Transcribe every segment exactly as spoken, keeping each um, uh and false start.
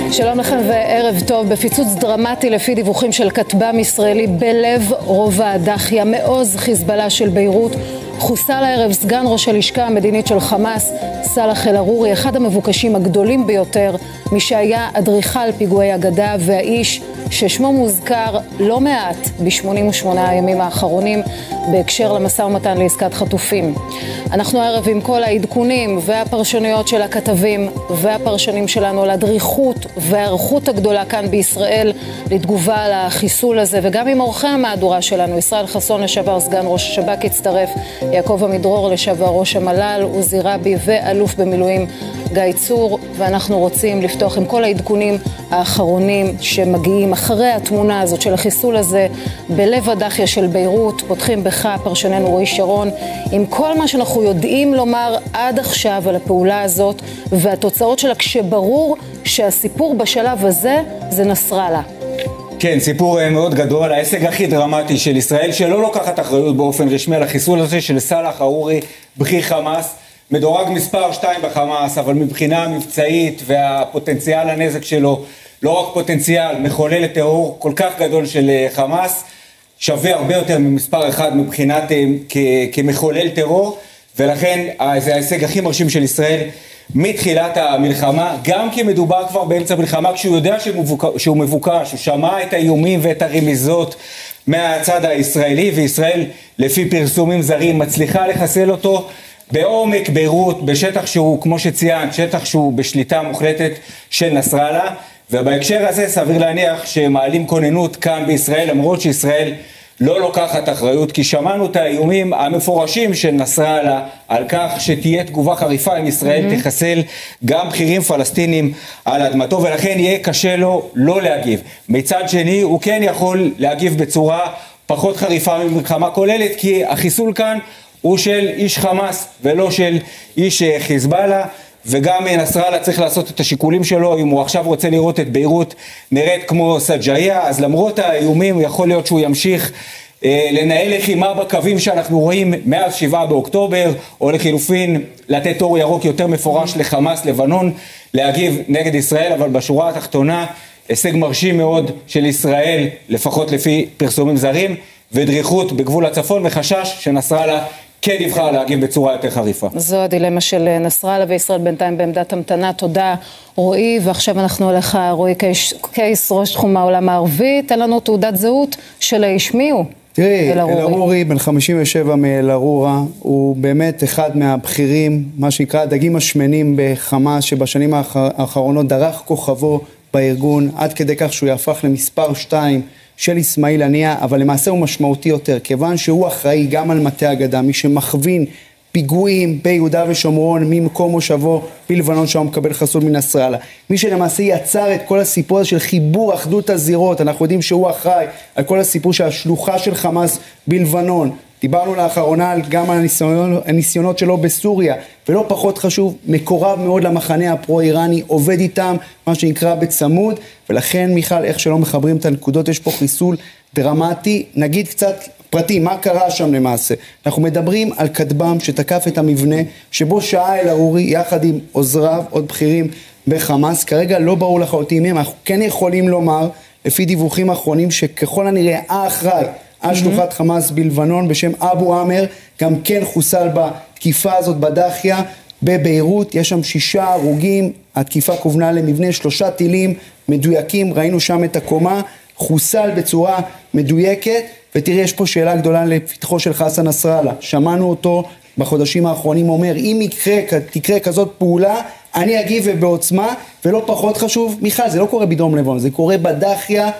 שלום לכם וערב טוב. בפיצוץ דרמטי לפי דיווחים של כטב"ם ישראלי בלב רובע הדחיה, מעוז חיזבאללה של ביירות, חוסל הערב סגן ראש הלשכה המדינית של חמאס, סלאח אל-עארורי, אחד המבוקשים הגדולים ביותר, מי שהיה אדריכל פיגועי הגדה והאיש ששמו מוזכר לא מעט ב-שמונים ושמונה הימים האחרונים בהקשר למשא ומתן לעסקת חטופים. אנחנו הערב עם כל העדכונים והפרשנויות של הכתבים והפרשנים שלנו על הדריכות והערכות הגדולה כאן בישראל לתגובה על החיסול הזה, וגם עם אורחי המהדורה שלנו, ישראל חסון לשעבר סגן ראש השב"כ הצטרף, יעקב עמידרור לשעבר ראש המל"ל, עוזי רבי ואלוף במילואים גיא צור, ואנחנו רוצים לפתוח עם כל העדכונים האחרונים שמגיעים אחרי התמונה הזאת של החיסול הזה בלב הדחיה של ביירות. פותחים בך פרשננו רועי שרון עם כל מה שאנחנו יודעים לומר עד עכשיו על הפעולה הזאת והתוצאות שלה, כשברור שהסיפור בשלב הזה זה נסראללה. כן, סיפור מאוד גדול, ההישג הכי דרמטי של ישראל שלא לוקחת אחריות באופן רשמי על החיסול הזה של סלאח אל-עארורי, בכיר חמאס, מדורג מספר שתיים בחמאס, אבל מבחינה מבצעית והפוטנציאל הנזק שלו, לא רק פוטנציאל, מחולל לטרור כל כך גדול של חמאס, שווה הרבה יותר ממספר אחד מבחינת כ- כמחולל טרור, ולכן זה ההישג הכי מרשים של ישראל מתחילת המלחמה, גם כי מדובר כבר באמצע מלחמה, כשהוא יודע שהוא מבוקש, שהוא מבוקש, הוא שמע את האיומים ואת הרמיזות מהצד הישראלי, וישראל לפי פרסומים זרים מצליחה לחסל אותו בעומק ביירות, בשטח שהוא, כמו שציינת, שטח שהוא בשליטה מוחלטת של נסראללה, ובהקשר הזה סביר להניח שמעלים כוננות כאן בישראל, למרות שישראל לא לוקחת אחריות, כי שמענו את האיומים המפורשים של נסראללה על כך שתהיה תגובה חריפה אם ישראל mm-hmm. תחסל גם בכירים פלסטינים על אדמתו, ולכן יהיה קשה לו לא להגיב. מצד שני, הוא כן יכול להגיב בצורה פחות חריפה ממלחמה כוללת, כי החיסול כאן הוא של איש חמאס ולא של איש חיזבאללה, וגם נסראללה צריך לעשות את השיקולים שלו. אם הוא עכשיו רוצה לראות את ביירות נראית כמו סג'איה, אז למרות האיומים יכול להיות שהוא ימשיך אה, לנהל לחימה בקווים שאנחנו רואים מאז שבעה באוקטובר, או לחילופין לתת אור ירוק יותר מפורש לחמאס לבנון להגיב נגד ישראל. אבל בשורה התחתונה הישג מרשים מאוד של ישראל, לפחות לפי פרסומים זרים, ודריכות בגבול הצפון וחשש שנסראללה כן יבחר להגיב בצורה יותר חריפה. זו הדילמה של נסראללה, וישראל בינתיים בעמדת המתנה. תודה רועי, ועכשיו אנחנו עליך רועי קייס, קייס ראש תחום העולם הערבי. תן לנו תעודת זהות של האיש. מי הוא? תראי, אל-עארורי בן חמישים ושבע מאל-ערורה, הוא באמת אחד מהבכירים, מה שנקרא הדגים השמנים בחמאס, שבשנים האחרונות דרך כוכבו בארגון, עד כדי כך שהוא יהפך למספר שתיים של אסמאעיל הנייה, אבל למעשה הוא משמעותי יותר, כיוון שהוא אחראי גם על מטה הגדה, מי שמכווין פיגועים ביהודה ושומרון ממקום מושבו בלבנון, שם מקבל חסות מנסראללה. מי שלמעשה יצר את כל הסיפור הזה של חיבור אחדות הזירות, אנחנו יודעים שהוא אחראי על כל הסיפור של השלוחה של חמאס בלבנון. דיברנו לאחרונה גם על הניסיונות, הניסיונות שלו בסוריה, ולא פחות חשוב, מקורב מאוד למחנה הפרו-איראני, עובד איתם, מה שנקרא בצמוד, ולכן מיכל, איך שלא מחברים את הנקודות, יש פה חיסול דרמטי. נגיד קצת פרטים, מה קרה שם למעשה? אנחנו מדברים על כטב"ם שתקף את המבנה, שבו שעה אל-עארורי יחד עם עוזריו, עוד בכירים בחמאס, כרגע לא ברור לחלוטין מהם, אנחנו כן יכולים לומר, לפי דיווחים האחרונים, שככל הנראה האחראי, על שלוחת חמאס בלבנון בשם אבו עמר, גם כן חוסל בתקיפה הזאת בדחיה בביירות. יש שם שישה הרוגים, התקיפה כוונה למבנה, שלושה טילים מדויקים, ראינו שם את הקומה, חוסל בצורה מדויקת. ותראי, יש פה שאלה גדולה לפתחו של חסן נסראללה, שמענו אותו בחודשים האחרונים אומר, אם יקרה, תקרה כזאת פעולה, אני אגיב בעוצמה, ולא פחות חשוב, מיכל, זה לא קורה בדרום לבנון, זה קורה בדחיה,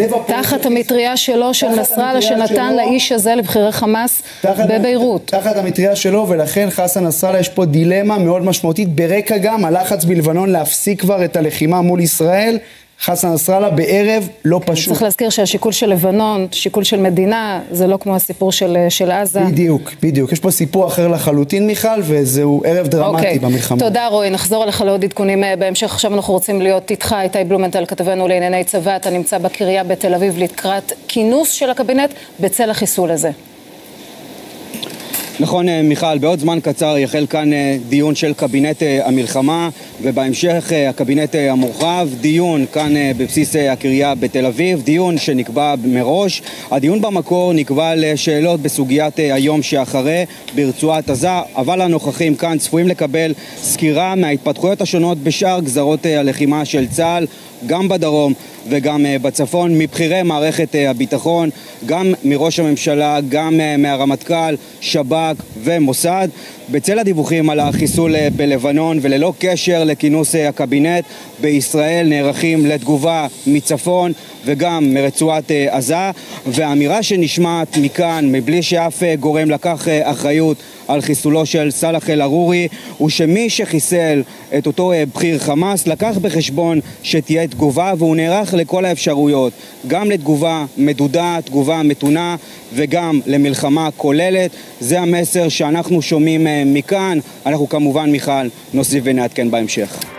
תחת המטריה שלו של נסראללה שנתן לאיש הזה לבחירי חמאס בביירות. תחת המטריה שלו, ולכן חסן נסראללה יש פה דילמה מאוד משמעותית, ברקע גם הלחץ בלבנון להפסיק כבר את הלחימה מול ישראל. חסן נסראללה בערב לא פשוט. צריך להזכיר שהשיקול של לבנון, שיקול של מדינה, זה לא כמו הסיפור של, של עזה. בדיוק, בדיוק. יש פה סיפור אחר לחלוטין, מיכל, וזהו ערב דרמטי okay. במלחמה. תודה רועי, נחזור אליך לעוד עדכונים בהמשך. עכשיו אנחנו רוצים להיות איתך, איתי בלומנטל, כתבנו לענייני צבא. אתה נמצא בקריה בתל אביב לקראת כינוס של הקבינט בצל החיסול הזה. נכון, מיכל, בעוד זמן קצר יחל כאן דיון של קבינט המלחמה, ובהמשך הקבינט המורחב, דיון כאן בבסיס הקריה בתל אביב, דיון שנקבע מראש. הדיון במקור נקבע לשאלות בסוגיית היום שאחרי ברצועת עזה, אבל הנוכחים כאן צפויים לקבל סקירה מההתפתחויות השונות בשאר גזרות הלחימה של צה"ל, גם בדרום וגם בצפון, מבחירי מערכת הביטחון, גם מראש הממשלה, גם מהרמטכ"ל, שב"כ ומוסד. בצל הדיווחים על החיסול בלבנון וללא קשר לכינוס הקבינט, בישראל נערכים לתגובה מצפון וגם מרצועת עזה, והאמירה שנשמעת מכאן מבלי שאף גורם לקח אחריות על חיסולו של סלאח אל-עארורי הוא שמי שחיסל את אותו בכיר חמאס לקח בחשבון שתהיה תגובה, והוא נערך לכל האפשרויות, גם לתגובה מדודה, תגובה מתונה וגם למלחמה כוללת. זה המסר שאנחנו שומעים מכאן. אנחנו כמובן, מיכל, נוסיף ונעדכן בהמשך.